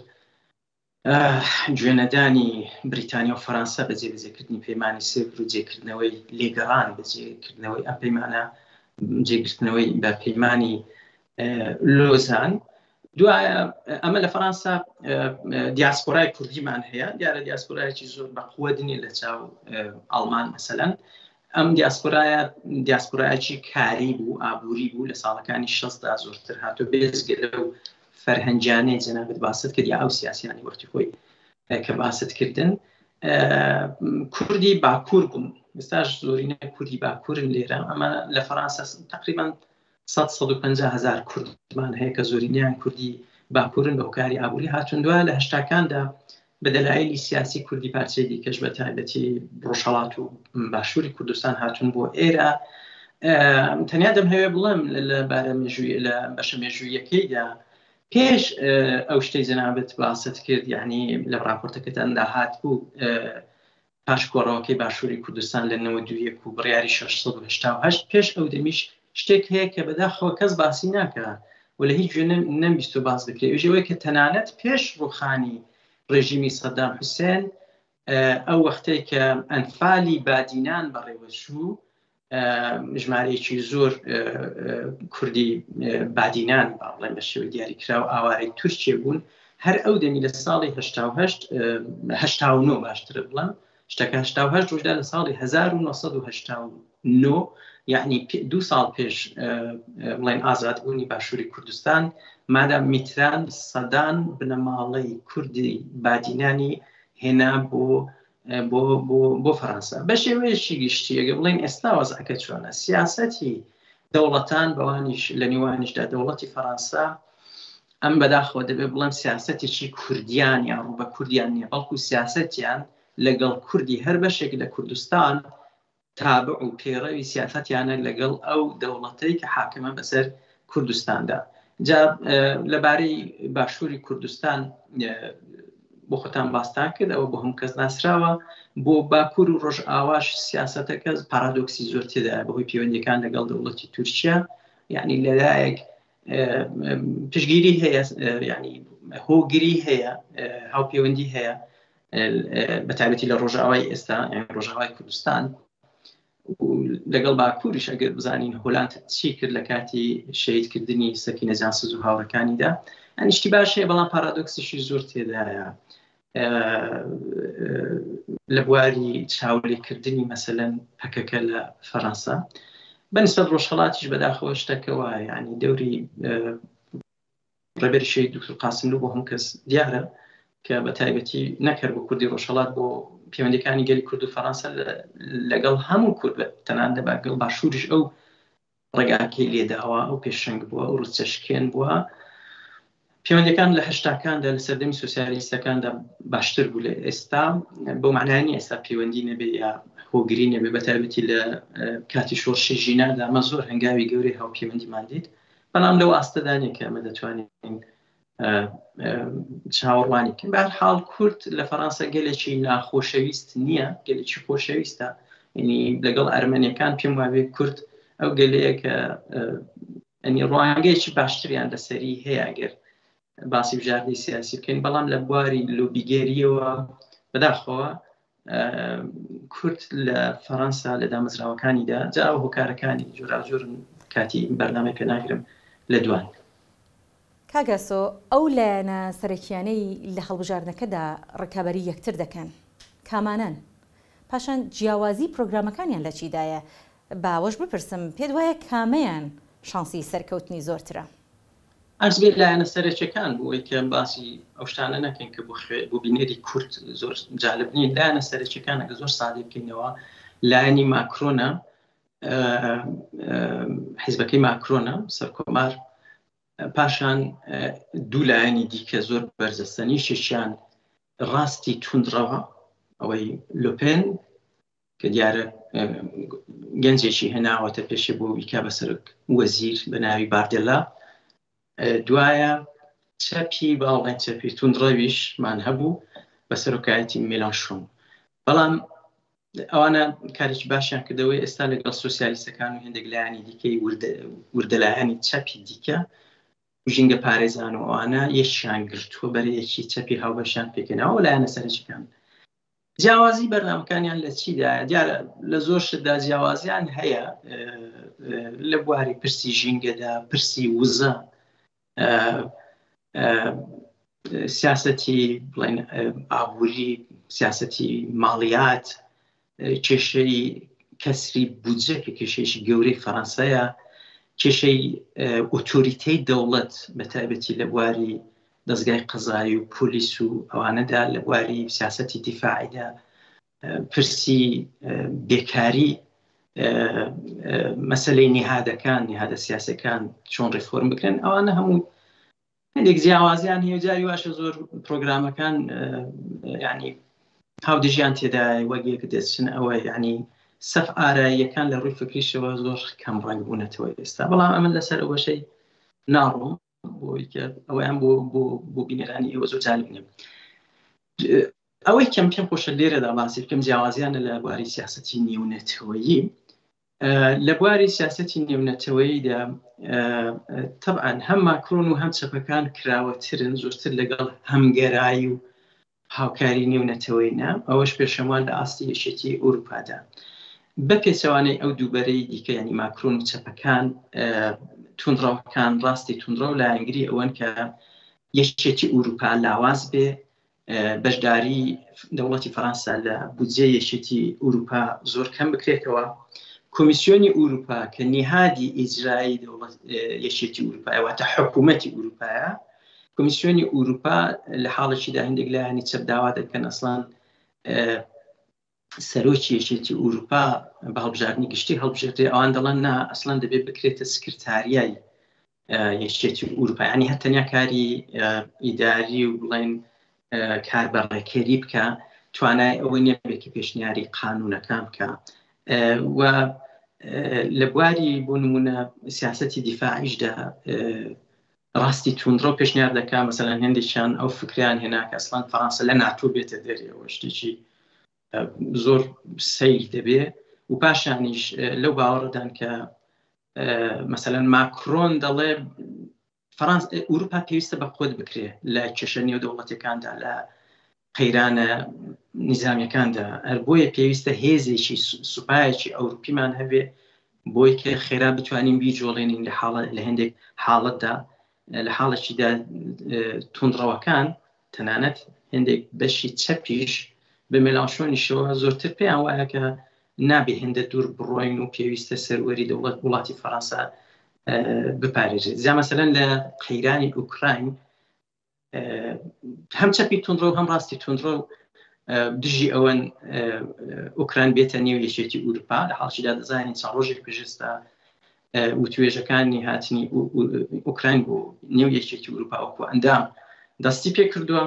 گوێنەدانی بریتانیا و فەڕەنسا بە جێبەجێکردنی پەیمانی سڤر و جێکردنەوەی لێگەڕان بە جێکردنەوەی ئەم پەیمانە جێگرتنەوەی بە پەیمانی لۆزان. دوایە ئەمە لە فەڕەنسا دیاسپۆرای کوردیمان هەیە، دیارە دیاسپۆرایەکی زۆر بەقوەدنی لە چاو ئەڵمان مەسەلەن. ئەم دیاسپۆرایە دیاسپۆرایەکی کاری بوو، ئابووری بوو، لە ساڵەکانی شەستدا زۆرتر هاتۆ بێزگە لەو فەرهەنگیانەی جەنابەت باست کرد یا ئەو سیاسیانی وەرتی خۆی کە باست کردن. کوردی باکوور بوون، ئێستاش زۆرینە کوردی باکوورن لێرە. ئەمە لە فەڕەنسا تقریباً سەد سەد و پەنجا هەزار کوردمان هەیە کە زۆرینیان کوردی باکوورن بە هۆکاری ئابووری هاتون. دوایە لە هەشتاکاندا بە دەلایلی سیاسی کوردی پارچەی دیکەش بە تایبەتی ڕۆژهەڵات و باشووری کوردستان هاتون بۆ ئێرە. تەنیا دەم هەوێ بڵێم لە بارە مێژووی لە بەشە مێژوویەکەیدا پێش ئەو شتەی جەنابەت باست کرد، یعنی لە ڕاپۆرتەکەتاندا هات بوو پاش کۆڕەوەکەی باشووری کوردستان لە نەوە دو یەک و بڕیاری شەش سەد و هەشتا و هەشت پێش ئەو دەمیش شتێک هەیە کە بەداخەوە کەس باسی ناکە و لە هیچ گوێ نەمبیست و باس بکرێت. ئەوەیە کە تەنانەت پێش ڕووخانی ڕێژیمی سەدام حوسێن ئەو وەختەی کە ئەنفالی بادینان بەڕێوەچوو، ژمارەیەکی زۆر کوردی بادینان باڵێن بە شێوەی دیاریکرا و ئاوارەی تورکیە بوون. هەر ئەو دەمی لە ساڵی هەشتا و هەشت هەشتا و نۆ باشترە بڵێم شتەکە هەشتا و هەشت ڕۆژدا لە ساڵی هەزار و نۆ سەد و هەشتا و نۆ یعنی دوو ساڵ پێش بڵێن ئازادبوونی باشووری کوردستان مادام میتران سەدان بنەماڵەی کوردی بادینانی هێنا بۆ بۆ بۆ بۆ فەڕەنسا بە شێوەیەکی گشتی ئەگە بڵێن ئێستا وەزعەکە چۆنە سیاسەتی دەوڵەتان بەوانیش لە نیوانیشدا دەوڵەتی فەڕەنسا ئەم بەداخەوە دەبێت بڵێم سیاسەتێکی کوردیان یان ڕوو بە کوردیان نییە بەڵکو سیاسەتیان لەگەڵ کوردی هەر بەشێک لە کوردستان تابع و پێڕەوی سیاسەتیانە لەگەڵ ئەو دەوڵەتەی کە حاکمە بەسەر کوردستاندا جا لەبارەی باشووری کوردستان بۆ خۆتان باستان کرد ئەوە بۆ هەموو کەس ناسراوە بۆ باکوور و ڕۆژئاواش سیاسەتەکە پارادۆکسی زۆر تێدایە بەهۆی پەیوەندیەکان لەگەڵ دەوڵەتی تورکیا یعنی لەلایەک پشگیری هەیە ینی هۆگری هەیە هاوپەیوەندی هەیە بەتایبەتی لە ڕۆژئاوای ئێستا ڕۆژئاوای کوردستان لەگەڵ باکووریش ئەگەر بزانین هۆلاند چی کرد لە کاتی شەهیدکردنی سەکینە جانسوز و هاوڕەکانیدا ئەنی شتی باش هەیە بەڵام پارادۆکسیشی زۆر تێدایە لە بواری چاوەڕێکردنی مەسەلەن پەکەکە لە فەڕەنسا بەنسبەت ڕۆژهەڵاتیش بەداخەوە شتەکەوە ینی دەوری ڕێبەری شەهید دکتۆر قاسملوو بۆ هەموو کەس دیارە کە بە تایبەتی نەکرد بۆ کوردی ڕۆژهەڵات بۆ پەیوەندیەکانی گەلی کورد و فەڕەنسا لەگەڵ هەموو کورد تەنان دەبگەڵ باشووریش ئەو ڕێگاکەی لێداوە ئەو پێشنگ بووە ئەو ڕچەشکێن بووە پەیوەندیەکان لە هەشتاکاندا لە سەردەمی سۆسیالیستەکاندا باشتر بوو لە ئێستا بۆ معنانی ئێستا پەیوەندی نەبێ یا هۆگری نەبێ بە تایبەتی لە کاتی شۆڕشی ژینادا ئەمە زۆر هەنگاوی گەورەی هاوپەیوەندیمان دیت بەڵام لەو ئاستەدانێک کە ئەمە دەتوانین چاوەڕوانی بکەین بە هەر حاڵ کورد لە فەڕەنسا گەلێکی ناخۆشەویست نییە گەلێکی خۆشەویستە ینی لەگەڵ ئەرمەنیەکان پێم وابێ کورد ئەو گەلەیە کە ئەنی ڕوانگەیەکی باشتریان لەسەری هەیە ئەگەر باسی بژاردەی سیاسی بکەین بەڵام لە بواری لۆبیگەریەوە بەداخەوە کورد لە فەڕەنسا لە دامەزراوەکانیدا جاوە هۆکارەکانی جۆراوجۆرن کاتی بەرنامەی پێ ناگرم لە دوان کاگەسۆ ئەو لایەنە سەرەکیانەی لە هەڵبژاردنەکەدا ڕکابەری یەکتر دەکەن کامانان پاشان جیاوازی پرۆگرامەکانیان لە چیدایە باوەش بپرسم پێت وایە کامەیان شانسی سەرکەوتنی زۆرترە ئەرزبێت لایەنە سەرەکیەکان بۆی کە باسی ئەو شتانە نەکەین کە بۆ بینێری کورد زۆر جالب نیە لایەنە سەرەکیەکان ئەگە زۆر سادە بکەینەوە لایەنی ماکرۆنە حیزبەکەی ماکرۆنە سەرکۆمار پاشان دوو لایەنی دیکە زۆر بەرزەستنی شێشیان ڕاستی توندڕەوە ئەوەی لۆپێن کە دیارە گەنجێکی هێناوەتە پێشێ بۆ ویکا بەسەر وەزیر بە ناوی باردێلا دوایە چەپی باڵغی چەپی توندڕەویشمان هەبوو بە سەرۆکایەتی مێلانشۆن بەڵام ئەوانە کارێکی باشیان کردەوەی ئێستا لەگەڵ سۆسیالیستەکان و هێندێک لایەنی دیکەی وردەلایەنی چەپی دیکە ژینگە پارێزان و ئەوانە یەکیان گرتووە بەرەیەکی چەپی هاوبەشیان پێکەنەوە لایەنە سەرەکیەکان جیاوازی بەرنامەکانیان لە چیدایە دیارە لە زۆر شتدا جیاوازیان هەیە لە بواری پرسی ژینگەدا پرسی وزە سیاسەتی بڵێن ئابووری سیاسەتی ماڵیات کێشەی کەسری بودجە کە کێشەیەکی گەورەی فەڕەنسایە کێشەی ئۆتۆریتەی دەوڵەت بە تایبەتی لە بواری دەستگای قەزایی و پۆلیس و ئەوانەدا لە بواری سیاسەتی دیفاعیدا پرسی بێکاری مەسەلەی نێهادەکان نێهادە سیاسەکان چۆن ڕێفۆرم بکرێن ئەوانە هەموو هەندێک جیاوازیان هەیە جاری واشە زۆر پرۆگرامەکان ینی هاودژیان تێدای وەگێک دەچن ئەوە ینی سەف ئاراییەکان لە ڕووی فکریشەوە زۆر کەم ڕەنگ بوونەتەوە ئێستا بەڵام ئەمن لەسەر ئەوەشەی ناڕۆم بۆی کە ئەوەیان بۆ بۆ بینێرانی ئێوە زۆر جالب نیە ئەوەی کەم پێم خۆشە لێرەدا باسی بکەم جیاوازیانە لە بواری سیاسەتی نێونەتەوەیی لە بواری سیاسەتی نێونەتەوەییدا طبعا هەم ماکرۆن و هەم چەپەکان کراوەترن زۆرتر لەگەڵ هەمگەرایی و هاوکاری نێونەتەوەیینا ئەوەش پێشەمان لە ئاستی یەکێتی ئەوروپادا بە پێچەوانەی ئەو دووبەرەی دیکە ینی ماکرۆن و چەپەکان توندڕەوەکان ڕاستی توندڕە و لایەنگری ئەوەن کە یەکێتی ئەوروپا لاواز بێ بەشداری دەوڵەتی فەڕەنسا لە بودجێ یەکێتی ئەوروپا زۆر کەم بکرێتەوە کۆمیسیۆنی ئوروپا کە نهادی ئیجرایی یەکێتی ئوروپایە واتە حکوومەتی ئوروپایە، کۆمیسیۆنی ئوروپا لە حاڵێکیدا هەندێک لایەنی چەپ داوا دەکەن ئەسڵان سەرۆکی یەکێتی ئوروپا بە هەڵبژاردننی گشتی هەڵبژێردێ، ئەوان دەڵێن نا ئەسڵان دەبێت بکرێتە سکرتاریای یەکێتی ئوروپا، ینی هەتەنیا کاری ئیداری و بڵێن کار بەڕێکێری بکە، توانای ئەوەی نییە بێکی پێشنیاری قانونەکان بکە. و لە بواری بۆ نمونە سیاسەتی دیفاعیشدا ڕاستی توندڕە و پێشنیار دەکا، مەسەلەن هەندێکیان ئەو فکریان هێنا کە ئەسڵان فەڕەنسا لە ناتۆ بێتە دەرێەوە، شتێکی زۆر سەیر دەبێ. و پاشانیش لەو باوەڕدان کە مەسەلەن ماکرۆن دەڵێ ئوروپا پێویستە بە قۆت بکرێ لە کێشە نێودەوڵەتیەکاندا لە قەیرانە نیزامیەکاندا، هەر بۆیە پێویستە هێزێکی سوپایەکی ئەوروپیمان هەبێ بۆی کە خێرا بتوانین بیجۆڵێنین لە لە هەندێک حاڵەتدا، لە حاڵێکیدا توندڕەوەکان تەنانەت هەندێک بەشی چەپیش بە مێلاوشۆنیشەوە زۆرتر پێیان وایە کە نابێ هێندە دوور بڕۆین و پێویستە سەروەری دەوڵەت وڵاتی فەڕەنسا بپارێژێت. زیان مەسەلەن لە قەیرانی ئوکراین هەم چەپی توندڕە و هەم ڕاستی توندڕە و دژی ئەوەن ئوکراین بێتە نێو یەکێتی ئوروپا، لە حاڵیدا دەزانین چەند ڕۆژێک پێشستا وتوێژەکانی هاتنی ئوکراین بۆ نێو یەکێتی ئوروپا وەکو ئەندام دەستی پێ کردووە.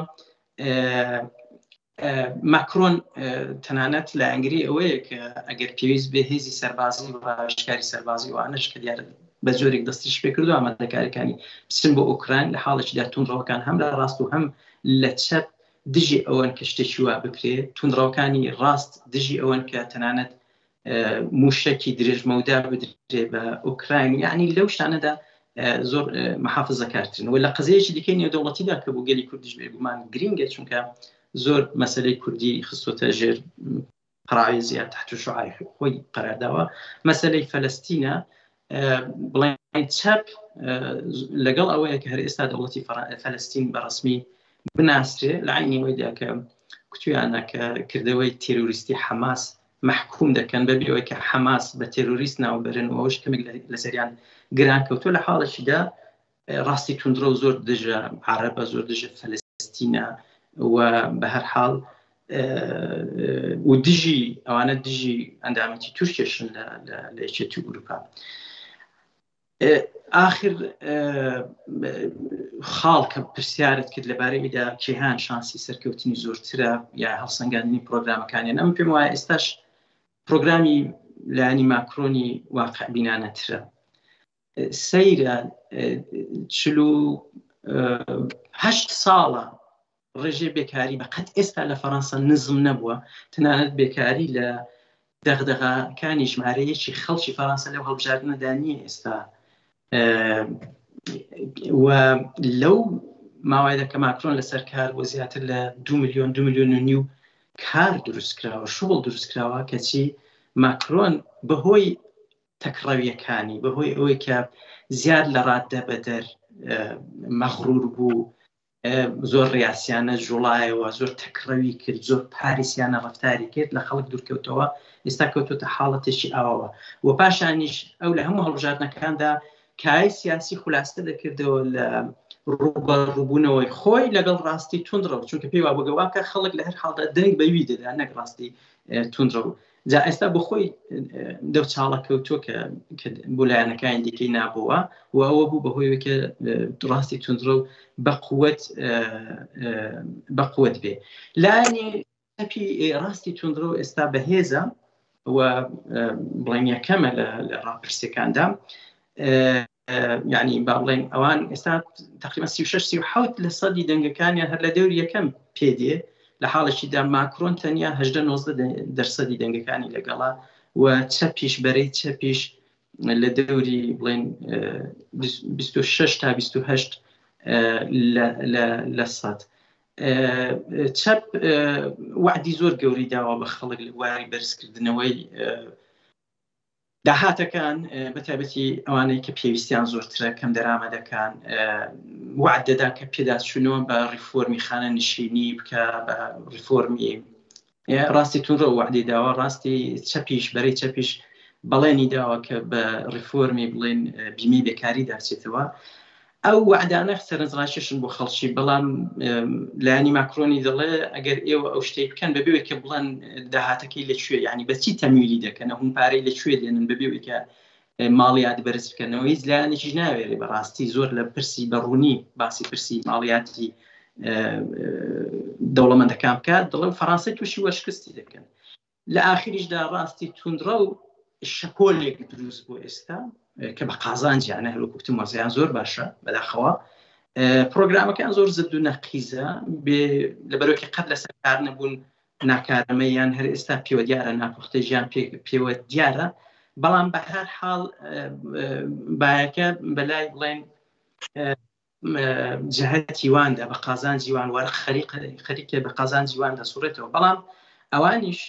ماکرۆن تەنانەت لە ئەنگری ئەوەیە کە ئەگەر پێویست بێ هێزی سەربازی و شکاری سەربازی وانش کە دیارە بە زۆرێک دەستیش پێ کردو ئامادەکاریەکانی بچن بۆ ئوکراین، لە حاڵێکیدا توندڕەوەکان هەم لە ڕاست و هەم لە چەپ دژی ئەوەن کە شتێکی وا بکرێت، توندڕەوەکانی ڕاست دژی ئەوەن کە تەنانەت موشەکی درێژمەودا بدرێ بە ئوکراین، یعنی لەو شتانەدا زۆر محافظەکارترن. و لە قزەیەکی دیکەی نێودەوڵەتیدا کە بۆ گەلی کوردیش بێگومان گرینگە، چونکە زۆر مەسەلەی کوردی خستۆتە ژێر قەراوی زیاد تحت شعاعی خۆی قەرارداوە. مەسەلەی فەلەستینە بڵێن چەپ لەگەڵ ئەوەیە کە هەر ئێستا دەوڵەتی فەلەستین بەڕسمی بناسرێ، لە عینیەوەیدا کە کوتویانە کە کردەوەی تێروریستی حەماس محکوم دەکەن بەبێەوەی کە حەماس بە تێروریست ناوبەرن و ئەوش کەمێک لەسەریان گران کەوتووە، لە حاڵێکیدا ڕاستی توندڕە و زۆر دژە عەرەبە، زۆر دژە فەلەستینە و بە هەر حاڵ و دژی ئەوانە دژی ئەندامەتی تووشێشن لە یەکێتی ئوروپا. آخر خاڵ کە پرسیارت کرد لەبارەیدا کێهان شانسی سەرکەوتنی زۆرترە یا هەڵسەنگاندنی پرۆگرامەکانیان، ئەم پێم وایە ئێستاش پرۆگرامی لایەنی ماکرۆنی واقع بینانەترە. سەیرە چل و هەشت ساڵە ڕێژێ بێکاری بەقەت ئێستا لە فەڕەنسا نزم نەبووە، تەنانەت بێکاری لە دەغدغەکانی ژمارەیەکی خەڵکی فەڕەنسا لەو هەڵبژاردنەدا نییە ئێستا. و لەو ماوەیەدا کە ماکرۆن لەسەر کار بۆ زیاتر لە دو میلیۆن دو میلیۆن و نیو کار دروستکراوە، شغل دروستکراوە، کەچی ماکرۆن بەهۆی تەکڕەویەکانی، بەهۆی ئەوەی کە زیاد لە ڕاددە بەدەر مەغڕور بوو، زۆر ڕاستیانە جوڵایەوە، زۆر تەکڕەوی کرد، زۆر پاریسیانە ڕەفتاری کرد، لە خەڵک دوورکەوتەوە، ئێستا کەوتوتە حاڵەتێکی ئاوەوە. و پاشانیش ئەو لە هەموو هەڵبژاردنەکاندا کای سیاسی خلاستە دەکردەوە لە ڕوبەڕووبوونەوەی خۆی لەگەڵ ڕاستی توندڕەوە، چونکە پێی وا بگەوا کە خەڵک لە هەر حاڵدا دەنگ بەوی دەدا نەک ڕاستی توندڕەوە. جا ئێستا بۆ خۆی دەو چاڵە کەوتووە کە بۆ لایەنەکانی دیکەی نابووە، و ئەوە بوو بەهۆی کە ڕاستی توندڕە و بەقووەت بەقووەت بێ. لایەنی تەپی ڕاستی توندڕە و ئێستا بەهێزە و بڵێن یەکەمە لە ڕاپرسیەکاندا، یعنی با بڵێن ئەوان ئێستا تقریبا سی و شەش سی و حەوت لە سەدی دەنگەکانیان هەر لە دەوری یەکەم پێدێ، لە حاڵێکیدا ماکرۆن تەنیا هەژدە نۆزدە دەرسەدی دەنگەکانی لەگەڵا، و چەپیش بەرەی چەپیش لە دەوری بڵێن بیست و شەش تا بیست و هەشت لە سەد. چەپ وعدی زۆر گەوری داوە بە خەڵک لە واری بەرزکردنەوەی داهاتەکان، بەتایبەتی ئەوانەی کە پێویستیان زۆرترە، کەم دەرامەدەکان، وعد دەدا کە پێداچوونەوە بە ڕیفۆرمی خانە نشینی بکە، بە ڕیفۆرمی ڕاستی توندڕە وعدی داوە. ڕاستی چەپیش بەرەی چەپیش بەڵێنی داوە کە بە ڕیفۆرمی بڵێن بیمەی بێکاری داچێتەوە. ئەو وعدانە سەرنجڕاکێشن بۆ خەڵکی، بەڵام لایانی ماکرۆنی دەڵێ ئەگەر ئێوە ئەو شتەی بکەن بەبێوێت کە بڵێن داهاتەکەی لەکوێ، یعنی بەچی تەمویلی دەکەنە هەموو پارەی لەکوێ دێنن بەبێوێت کە ماڵیاتی بەرز بکەنەوە. هیچ لایەنێکیش ناوێرێ بەڕاستی زۆر لە پرسی بەڕوونی باسی پرسی ماڵیاتی دەوڵەمەندەکان بکات، دڵێ فەڕەنسا تووشی وەرشکستی دەکەن. لە ئاخریشدا ڕاستی توندڕە و شەپۆلێک دروست بۆ ئێستا کە بە قازانجیانە هەلوکوتم وەزیان زۆر باشە بەداخەوە. پرۆگرامەکان زۆر زرد و نەقیزە لەبەرەوەی قەت لەسەر کار نەبوون ناکارەمەیان هەر ئێستا پێوە دیارە، ناپوختەی ژیان پێوە دیارە، بەڵام بە هەر حاڵ بایەکە بەلای بڵێن جەهەتی واندا بە قازانجی وان وەرە خەریکە بە قازانجی وان دەسوڕێتەوە. بەڵام ئەوانیش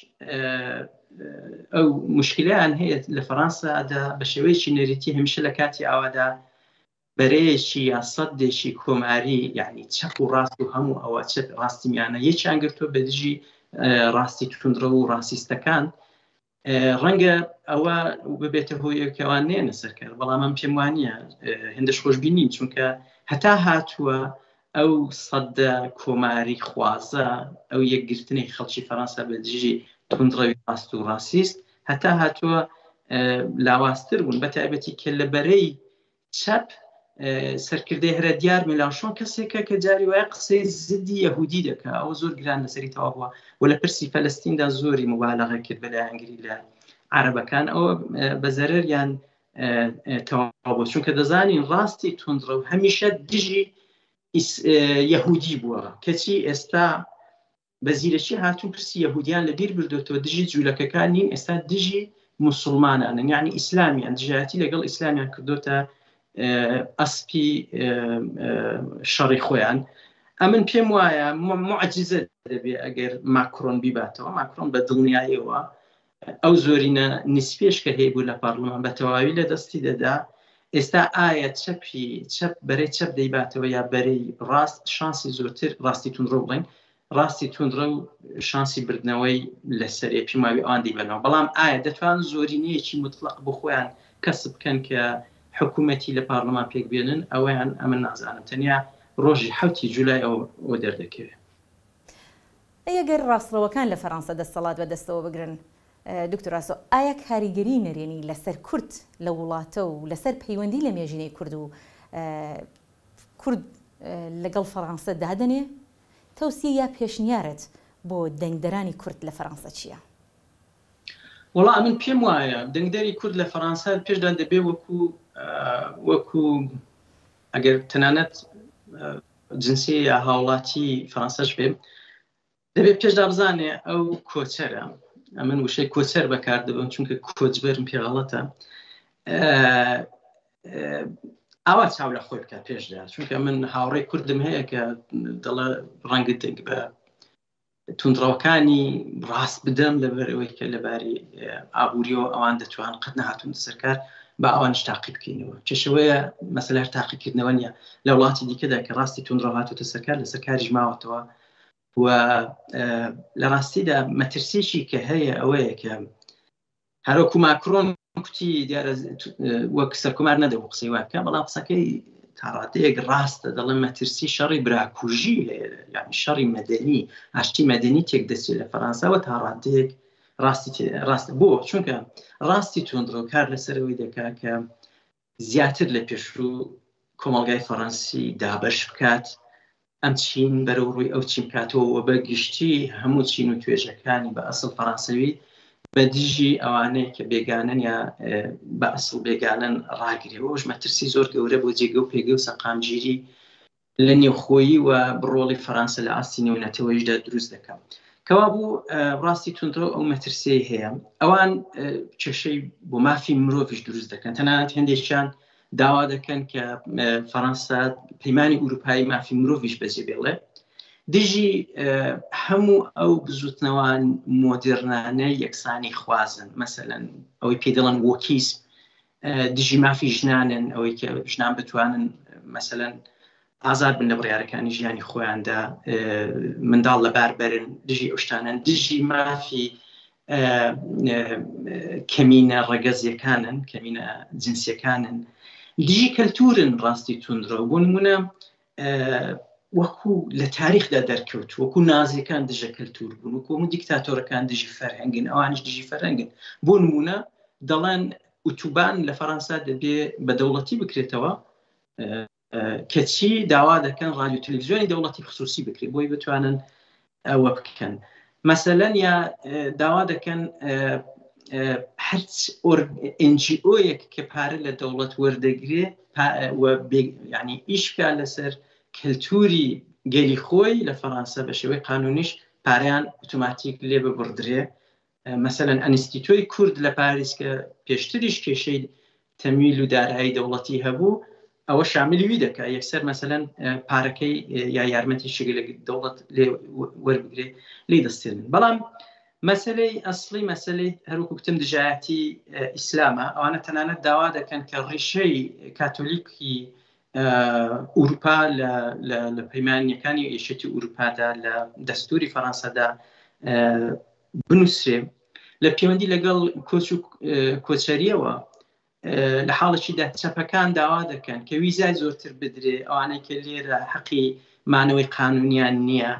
ئەو مشکلەیان هەیە لە فەڕەنسادا بە شێوەیەکی نەریتی هەمیشە لە کاتی ئەوەدا بەرەیەکی یا سەدێکی کۆماری، یعنی چەپ و ڕاست و هەموو ئەوە چەپ ڕاستی میانە یەکیان گرتووە بە دژی ڕاستی توندڕە و ڕاستیستەکان. ڕەنگە ئەوە ببێتە هۆیەکەوان نێنە سەرکار، بەڵام ئەم پێم وانە هێندەش خۆشببینین، چونکە هەتا هاتووە ئەو سەدە کۆماری خوازە، ئەو یەکگرتنی خەڵکی فەڕەنسا بە دژی توندڕەوی ڕاست و ڕاستیست هەتا هاتووە لاوااستر بوون، بە تایبەتی کە لە بەرەی چەپ سەرکردەی هەرە دیار مێلاوشۆن کەسێکە کە جاری وایە قسەی زدی یەهودی دەکا، ئەو زۆر گران لەسەری تەوا بووە و لە پرسی فەلەستیندا زۆری مبالغە کرد بەلایەنگری لە عەرەبەکان، ئەوە بە زەرەریان تەوا بوو، چونکە دەزانین ڕاستی توندڕە و هەمیشە دژی یەهودی بووە، کەچی ئێستا بەزیرەکی هاتوون پرسی یەهودیان لە بیر بردوێتەوە، دژی جوولەکەکان نین، ئێستا دژی موسڵمانانن، یعنی ئیسلامیان، دژایەتی لەگەڵ ئیسلامیان کردوتە ئەسپی شەڕی خۆیان. ئەمن پێم وایە معجزە دەبێ ئەگەر ماکرۆن بیباتەوە. ماکرۆن بە دڵنیاییەوە ئەو زۆرینە نسپێش کە هەیە بوو لە پارلەمان بە تەواوی لە دەستی دەدا. ئێستا ئایا چەپی چەپ بەرەی چەپ دەیباتەوە یا بەرەی ڕاست؟ شانسی زۆرتر ڕاستی توندڕە بڵێن، ڕاستی توندڕە و شانسی بردنەوەی لەسەر پێماوی ئەوان دەیبەنەوە. بەڵام ئایا دەتوان زۆرینەیەکی مطلق بۆ خۆیان کەسب بکەن کە حکوومەتی لە پارلەمان پێک بێنن؟ ئەویان ئەمە نازانم، تەنیا ڕۆژی حوتی جولای ئەوە دەردەکەوێت. ئەگەر ڕاستەوەکان لە فەڕەنسا دەسەڵات بەدەستەوە بگرن، دکتۆر ئاسۆ، ئایا کاریگەری نەرێنی لەسەر کورد لە وڵاتە و لەسەر پەیوەندی لە مێژینەی کورد و کورد لەگەڵ فەڕەنسا دادەنێ؟ تەوسیە یا پێشنیارت بۆ دەنگدەرانی کورد لە فەڕەنسا چییە؟ وەڵا من پێم وایە دەنگدەری کورد لە فەڕەنسا پێشدا دەبێ وەکو وەکو ئەگەر تەنانەت جنسی یا هاوڵاتی فەڕەنساش بێ، دەبێت پێشدا بزانێ ئەو کۆچەرە، ئەمن وشەی کۆچەر بەکار دەبم چونکە کۆچبەرم پێغەڵەتە، ئاوا چاو لە خۆی بکات پێشدا، چونکە من هاوڕێی کوردم هەیە کە دەڵێ ڕەنگت دەنگ بە توندڕەوەکانی ڕاست بدەم لەبەرەوەی کە لەباری ئابووریەوە ئەوان دەتوان قەت نەهاتون سەرکار بە ئەوانش تاقی بکەینەوە. چێشەوەیە مەسەلە تاقیکردنەوە نیە لە وڵاتی دیکەدا کە ڕاستی توندڕەوە هاتوتە سەرکار لە سەرکاریش ماوەتەوە و لە ڕاستیدا مەترسیێکی کە هەیە ئەوەیە کە هەروەکو ماکرۆن کوتی دیارە وەک سەرکومار نەدەبوو قسەی وا بکە، بەڵام قسەکەی تاڕاتەیەک ڕاستە، دەڵێن مەترسی شەڕی براکوژی هەیە، یعنی شەڕی مەدەنی، ئاشتی مەدەنی تێک دەچێت لە فەڕەنساوە تاڕاتەیەک ڕاستە بۆ، چونکە ڕاستی توندڕە و کار لەسەرەوەی دەکا کە زیاتر لە پێشوو کۆمەڵگای فەڕەنسی دابەش بکات، ئەم چین بەرەو ڕووی ئەو چین بکاتەوە بە گشتی هەموو چین و توێژەکانی بە ئەسڵ فەڕەنسەوی بە دژی ئەوانەیە کە بێگانن یا بە ئەسڵ بێگانن ڕاگرێەوەش مەترسی زۆر گەورە بۆ جێگە و پێگە و سەقامگیری لە نێوخۆیی و بڕۆڵی فەڕەنسا لە ئاستی نێونەتەوەیشدا دروست دەکەم. کەوا بوو ڕاستی توندڕە ئەو مەترسی هەیە، ئەوان کێشەی بۆ مافی مرۆڤش دروست دەکەن، تەنانەت هەندێکیان داوا دەکەن کە فەڕەنسا پەیمانی ئوروپایی مافی مرۆڤش بەجێ بێڵێ، دژی هەموو ئەو بزوتنەوان مۆدرنانە یەکسانی خوازن، مەسەلەن ئەوەی پێ دەڵێن وۆکیسم، دژی مافی ژنانن، ئەوەی کە ژنان بتوانن مەسەلەن ئازاد بن لە بڕیارەکانی ژیانی خۆیاندا، منداڵ لەبار بەرن، دژی ئەو شتانن، دژی مافی کەمینە ڕەگەزیەکانن، کەمینە جنسیەکانن، دژی کەلتورن ڕاستی توندرە بۆ نمونە وەکو لە تاریخدا دەرکەوت وەکو نازیەکان دژە کەلتور بوون، وەکو هەموو دیکتاتۆرەکان دژی فەرهەنگن، ئەوانش دژی فەرهەنگن. بۆ نمونە دەڵێن ئوتوبان لە فەڕەنسا دەبێ بە دەوڵەتی بکرێتەوە، کەچی داوا دەکەن ڕادیۆ تەلەڤیزیۆنی دەوڵەتی خصوصی بکرێت بۆی بتوانن ئەوە بکەن. مەسەلەن یا داوا دەکەن هەرچ ئێن جی ئۆیەک کە پارە لە دەوڵەت وەردەگرێ ینی ئیشکا لەسەر کەلتوری گەلی خۆی لە فەڕەنسا بە شێوەی قانونیش پارەیان ئۆتۆماتیک لێ ببڕدرێ. مەسەلەن ئەنستیتۆی کورد لە پاریس کە پێشتریش کێشەی تەمیل و دارایی دەوڵەتی هەبوو، ئەوە شاملی وی دەکات یەکسەر مەسەلەن پارەکەی یا یارمەتی شگە لە دەوڵەت لێ وەربگرێ لی دەستێنن. بەڵام مەسەلەی ئەسڵی مەسەلەی هەروکو گوتم دژایەتی ئیسلامە، ئەوانە تەنانەت داوا دەکەن کە ڕیشەی کاتۆلیکی ئوروپا لە پەیمانیەکانی یەکێتی ئوروپادا لە دەستوری فەڕەنسادا بنووسێ لە پەیوەندی لەگەڵ کۆچ و کۆچەریەوە لە حاڵێکیدا چەپەکان داوا دەکەن کە ویزای زۆرتر بدرێ، ئەوانەی کە لێرە حەقی مانەوەی قانونیان نییە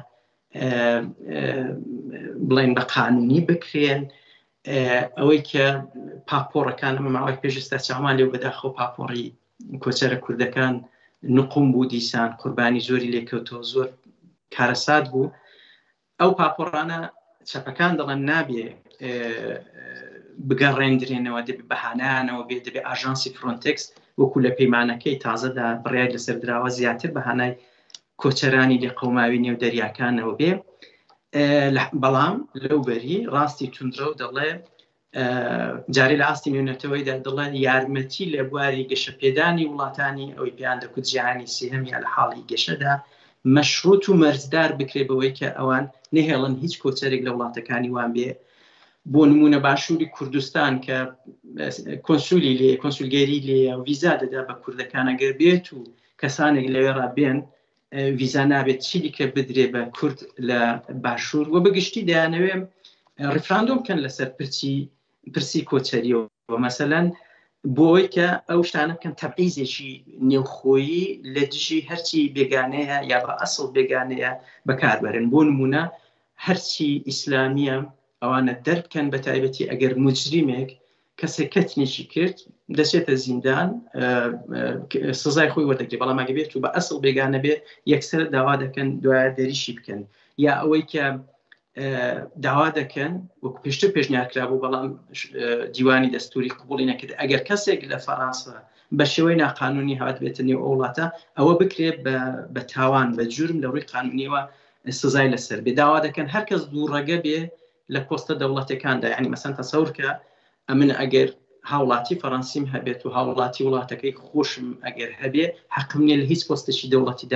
بڵێن بە قانونی بکرێن، ئەوەی کە پاپۆڕەکان ئەمە ماوەی پێشستا چامان لێو بەداخەوە پاپۆڕی کۆچەرە کوردەکان نقوم بوو، دیسان قوربانی زۆری لێکەوتەوە، زۆر کارەسات بوو. ئەو پاپۆڕانە چەپەکان دەڵێن نابێ بگەڕێندرێنەوە، دەبێ بەهانایانەوە بێ، دەبێ ئاژانسی فرۆنتێکس وەکو لە پەیمانەکەی تازەدا بڕیار لەسەر دراوە زیاتر بەهانای کۆچەرانی لێ قەوماوی نێو دەریاکانەوە بێ. بەڵام لەوبەری ڕاستی توندرە و دەڵێ جارێ لە ئاستی نوێنەتەوەیدا دڵێن یارمەتی لە بواری گەشەپێدانی وڵاتانی ئەوەی پێیان دەکوت جیهانی سێهەم یا لە حاڵی گەشەدا مەشروط و مەرجدار بکرێ بەوەی کە ئەوان نەهێڵن هیچ کۆچەرێک لە وڵاتەکانی وان بێ. بۆ نمونە باشووری کوردستان کە کۆنسولی لێ کۆنسولگەری لێ ویزا دەدا بە کوردەکان، ئەگەر بێت و کەسانێک لەوێڕا بێن ویزا نابێت چی دیکە بدرێ بە کورد لە باشوور و بەگشتی دەیانەوێ ڕفراندۆم بکەن لەسەر پرسی پرسی کۆچەریەوە، مەسەلەن بۆی کە ئەو شتانە بکەن تەبعیزێکی نێوخۆیی لە دژی هەرچی بێگانەیە یا بە ئەسڵ بێگانەیە بەکاربەرن. بۆ نمونە هەرچی ئیسلامیە ئەوانە دەربکەن بە تایبەتی ئەگەر موجریمێک کەسێک کەتنێکی کرد دەچێتە زیندان سزای خۆی وەردەگرێت، بەڵام ئەگەر بێت و بە ئەسڵ بێگانە بێ یەکسەر داوا دەکەن دوایە دەریشی بکەن. یا ئەوەی کە داوا دەکەن وەکو پێشتر پێشنیارکرا بوو بەڵام دیوانی دەستوری قبوڵی نەکرد، ئەگەر کەسێک لە فەڕەنسا بە شێوەی ناقانونی هات بێتە نێو ئەو وڵاتە ئەوە بکرێت بە تاوان بە جورم لە ڕووی قانونیەوە سزای لەسەر بێ. داوا دەکەن هەر کەس دووڕەگە بێ لە پۆستە دەوڵەتەکاندا، یعنی مەسەن تەسەور کە ئەمن ئەگەر هاوڵاتی فەڕەنسیم هەبێت و هاوڵاتی وڵاتەکەی خۆشم ئەگەر هەبێ حەقم نییە لە هیچ پۆستێکی دەوڵەتیدا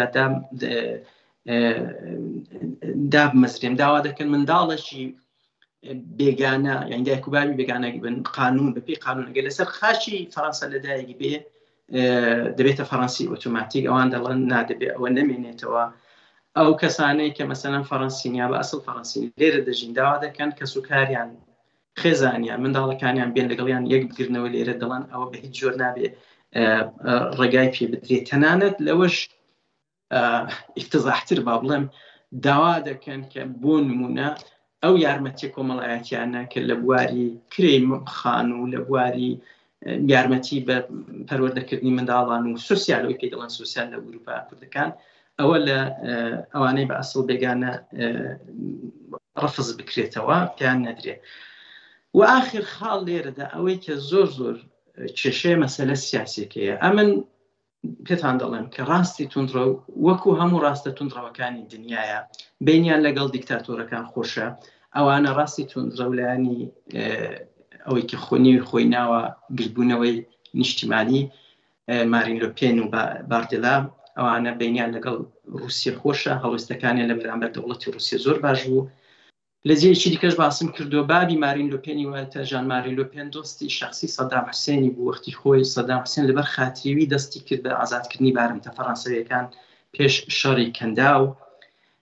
دابمەزرێم. داوا دەکەن منداڵێکی بێگانە یان دایک و باوی بێگانە بن قانون بەپێی قانون ئەگەر لەسەر خاچی فەڕەنسا لەدایکی بێ دەبێتە فەڕەنسی ئۆتۆماتیک، ئەوان دەڵێن نادەبێت ئەوە نەمێنێتەوە. ئەو کەسانەی کە مەسەلەن فەڕەنسینیا بە ئەسڵ فەڕەنسی لێرە دەژین داوا دەکەن کە سوکاریان خێزانیان منداڵەکانیان بێن لەگەڵیان یەک بگرنەوە لێرە، دەڵێن ئەوە بە هیچ جۆر نابێ ڕێگای پێ بدرێت. تەنانەت لەوەش ئیفتزاحتر با بڵێم داوا دەکەن کە بۆ نمونە ئەو یارمەتی کۆمەڵایەتیانە کە لە بواری کرێی خان و لە بواری یارمەتی بە پەروەردەکردنی منداڵان و سوسیالەوەی پێی دەڵێن سوسیال لە ئوروپا کوردەکان ئەوە لە ئەوانەی بە ئەسڵ بێگانە ڕەفز بکرێتەوە پیان نەدرێت. و آخر خاڵ لێرەدا ئەوەی کە زۆر زۆر کێشەیە مەسەلە سیاسیەکەیە. ئەمن پێتان دەڵێن کە ڕاستی توندرە وەکو هەموو ڕاستە توندڕەوەکانی دنیاە بینیان لەگەڵ دیکتاتۆرەکان خۆشە، ئەوانە ڕاستی توندرە و لایانی ئەوەی کە خۆنی خۆی ناوە گرتبوونەوەی نیشتیمانی مارین لۆپێن و باردێلا ئەوانە بینیان لەگەڵ رووسیا خۆشە، هەڵوێستەکانیان لە بەرامبەر دەوڵەتی رووسیا زۆر باش بوو. لە جێیەکی دیکەش باسم کردو بابی مارین لۆپێنی وایەتە ژان مارین لۆپێن دۆستی شخصی سەدام حوسێنی بوو. وەختی خۆی سەدام حوسێن لەبەر خاتریوی دەستی کرد بە ئازادکردنی بارمتە فەڕەنسەویەکان پێش شەڕی کەندا و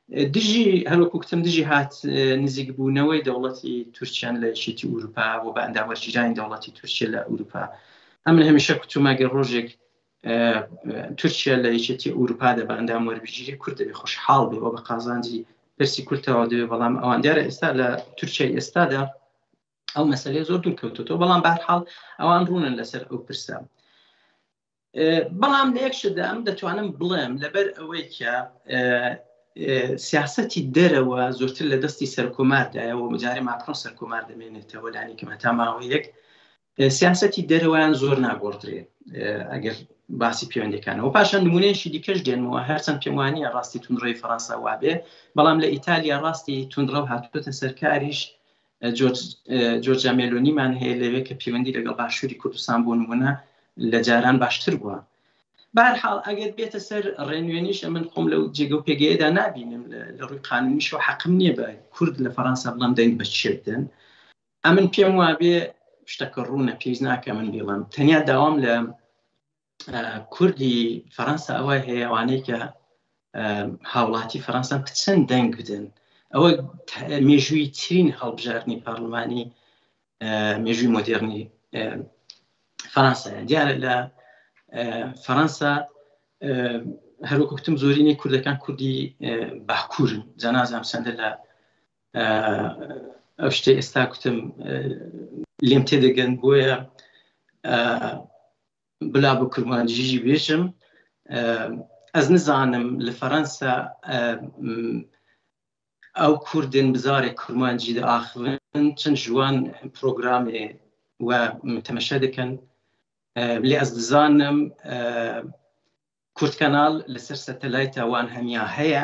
دژی هەروەکو کتم دژی هات نزیک بوونەوەی دەوڵەتی تورکیان لە یەکێتی ئوروپا و بە ئەندامەرجیرانی دەوڵەتی تورکیا لە ئوروپا. ئەمن هەمیشە کوتومەگە ڕۆژێک تورکیا لە یەکێتی ئوروپا دە بە ئەندام وەربگیری کورد دەبێ خۆشحاڵ بێ و بە قازانجی پرسی کورتەوە دەبێ. بەڵام ئەوان دیارە ئێستا لە تورکیای ئێستادا ئەو مەسەلەیە زۆر دوور کەوتوتەوە، بەڵام بەهەرحاڵ ئەوان ڕوونن لەسەر ئەو پرسە. بەڵام لە یەکشدا ئەم دەتوانم بڵێم لەبەر ئەوەی کە سیاسەتی دەرەوە زۆرتر لە دەستی سەرکۆماردایەوە مجارێ ماکرۆن سەرکۆمار دەمێنێتەوە لانی کەمەتا ماوەیەک سیاسەتی دەرەوەیان زۆر ناگۆڕدرێ ئەگەر باسی پەیوەندیەکانەوە. پاشان نمونەیەکی دیکەش دێنمەوە، هەرچەند پێم وانییە ڕاستی توندڕۆی فەڕەنسا وابێ، بەڵام لە ئیتالیا ڕاستی توندڕە و هاتووەتە سەرکاریش جۆرجا مێلۆنیمان هەیە لەوێ کە پەیوەندی لەگەڵ باشووری کوردستان بۆ نمونە لە جاران باشتر بووە. بەهەرحاڵ ئەگەر بێتە سەر ڕێنوێنیش من خۆم لەو جێگە و پێگەیەدا نابینم لە ڕووی قانونیشەوە حەقم نییە بە کورد لە فەڕەنسا بڵام دەنگ بە چێدن. ئەمن پێم وابێ شتەکە ڕوونە پێویست ناکە من بڵێم. تەنیا داوام لە کوردی فەڕەنسا ئەوە هەیە ئەوانەی کە هاوڵاتی فەڕەنسان بچەند دەنگ بدەن. ئەوە مێژووی ترین هەڵبژاردننی پارلمانی مێژووی مۆدێرنی فەڕەنسایە. دیارە لە فەڕەنسا هەروەکو گوتم زۆرینەی کوردەکان کوردی باکوورن، جا نازانم چەندە لە ئەو شتێ ئێستا گوتم لێم تێدەگەن بۆیە بلا بۆ کورمانجیژی بێژم. ئەس نزانم لە فەڕەنسا ئەو کوردن بزارێک کورمانجی داخن چەند جوان پرۆگرامێ و تەمەشا دەکەن. لێ ئەس دزانم کورد کەناڵ لەسەر سەتەلایت ئەوان هەمیان هەیە،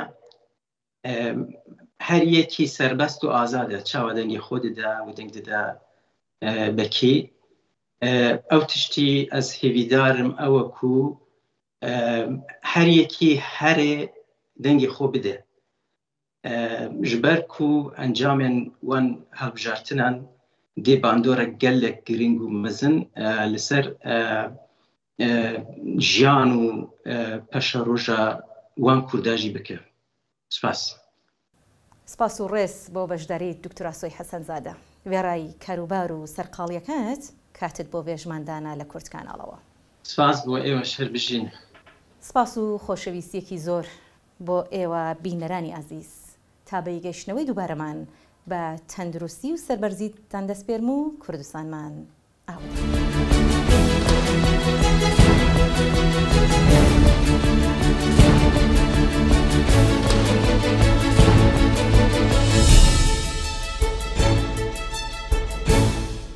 هەر یەکی سەربەست و ئازادە، چاوە دەنگی خۆ دەدا و دەنگ دەدا بەکێ. ئەو تشتی ئەس هێویدارم ئەوەکو هەر یەکی هەرێ دەنگی خۆ بدە ji ber ku encamên wan hevbjartinan dê bandorek gelek giring û mezin li ser jiyan û peşa roja wan Kurda jî bike. Spas. سپاس و ڕێز بۆ بەشداریت دکتۆر ئاسۆی حەسەنزادە. وێڕای کاروبار و سەرقاڵیەکانت کاتت بۆ وێژماندانە لە کورد کاناڵەوە. سپاس بۆ ئێوە شەر بژین. سپاس و خۆشەویستیەکی زۆر بۆ ئێوە بینەرانی ئازیز. تا بەیگەشتنەوەی دووبارەمان بە تەندروستی و سەربەرزیتان دەست پێرم و کوردستانمان ئاوە.